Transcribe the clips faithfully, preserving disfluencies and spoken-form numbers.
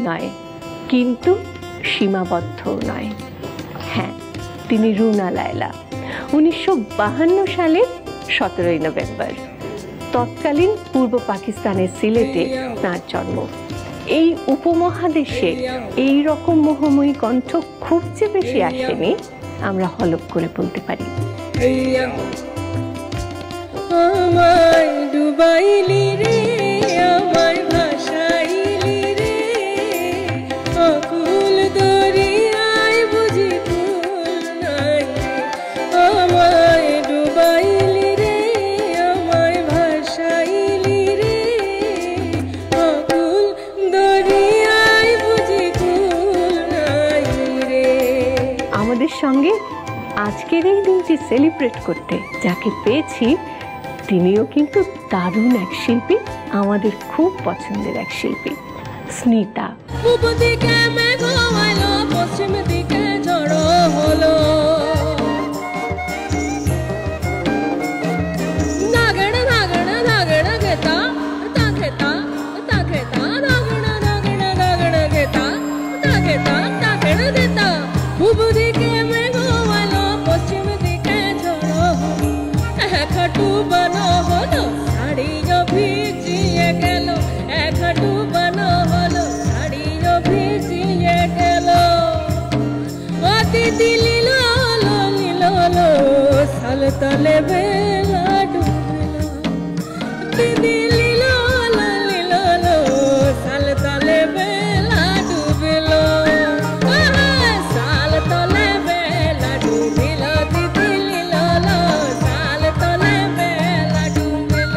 নয়, কিন্তু সীমাবদ্ধ নয়। হ্যাঁ, তিনি রুনা লায়লা। উনিশশো বাহান্ন সালের সতেরোই নভেম্বর তৎকালীন পূর্ব পাকিস্তানের সিলেটে তাঁর জন্ম। এই উপমহাদেশে এই রকম মোহময়ী কণ্ঠ খুব যে বেশি আসেনি, আমরা হলফ করে বলতে পারি। আমায় ডুবাইলি রে, আমায় ভাসাইলি রে, অকুল দরিয়ায় বুঝি কুল নাই। আমায় ডুবাইলি রে, আমায় ভাসাইলি রে, অকুল দরিয়ায় বুঝি কুল নাই রে। আমাদের সঙ্গে আজকের এই দিনটি সেলিব্রেট করতে যাকে পেয়েছি, তিনিও কিন্তু দারুণ এক শিল্পী, আমাদের খুব পছন্দের এক শিল্পী, স্মিতা। পূব দিকে মেঘ এলো, পশ্চিম দিকে ঝড় হলো, দাগড় দাগড় দাগড় গেতা তা খেতা তা খেতা দাগড় দাগড় দাগড় গেতা তা খেতা দাগড় দেতা। পূব দিকে মেঘ এলো, পশ্চিম দিকে ঝড় হলো, এক হাঁটু বানো হলো, শাড়িও ভিজিয়ে গেল, এক হাঁটু বানো হলো, শাড়িও ভিজিয়ে গেল। অতি দিলিল লিল সাল তলে বেলা ডুবিল, দিদি লিল লিল সাল তলে বেলা ডুবিল, সাল তলে বেলা ডুবিল, দিদি লিল সাল তলে বেলা ডুবিল,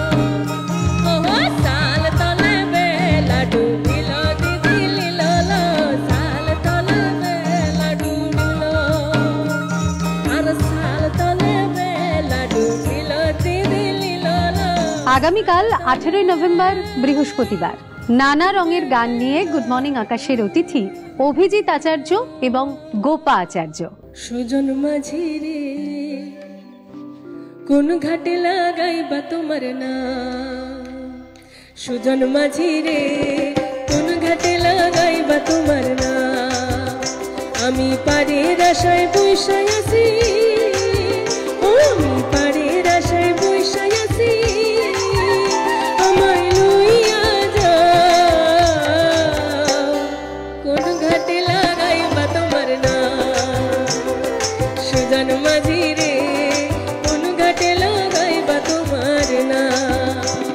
সাল তলে বেলা ডুবিল, দিদি লিল সাল তলে বেলা ডুবিল, আর সাল তলে বেলা ডুবিল, দিদি লিল। আগামীকাল আঠেরোই নভেম্বর বৃহস্পতিবার নানা রঙের গান নিয়ে গুড মর্নিং আকাশের অতিথি অভিজিৎ আচার্য এবং গোপা আচার্য। সুজন মাঝি রে, কোন ঘাটে লাগাইবা তোমার নাম? সুজন মাঝি রে, কোন ঘাটে লাগাইবা তোমার নাম? আমি পাড়ের আশায় বৈশায় আছি, ও আমি পাড়ের আশায় বৈশায় আছি, আমায় লইয়া যাও, কোন ঘাটে লাগাইবা তোমার নাম? সুজন মাঝি রে, কোন ঘাটে লাগাইবা তোমার নাম?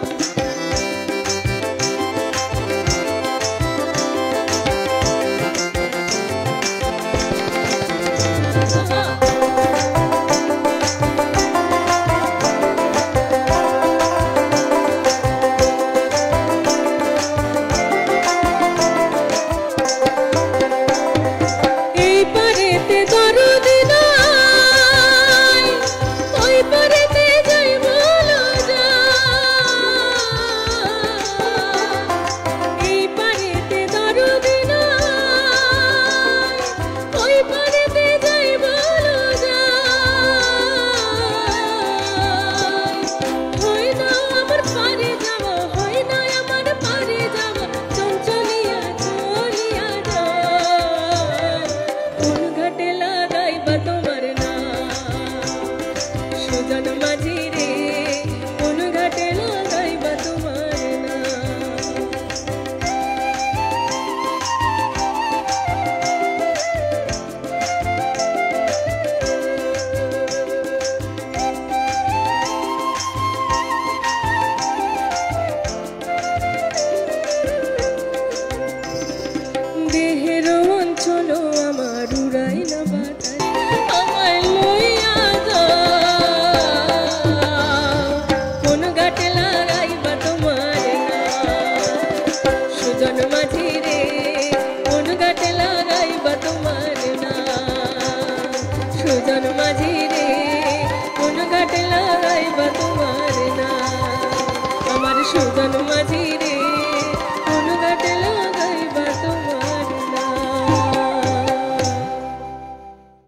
এই পারেতে দরদি নাই, ওই পারেতে যাইব লজা, এই পারেতে দরদি নাই, ওই পারেতে যাইব লজা, হয় না আমার পারে যাব, হয় না আমার পারে যাব, চঞ্চলিয়া চলিয়া যায়, কোন ঘাটে লাগাইবা তোমার নাম? সুজন মাঝি রে,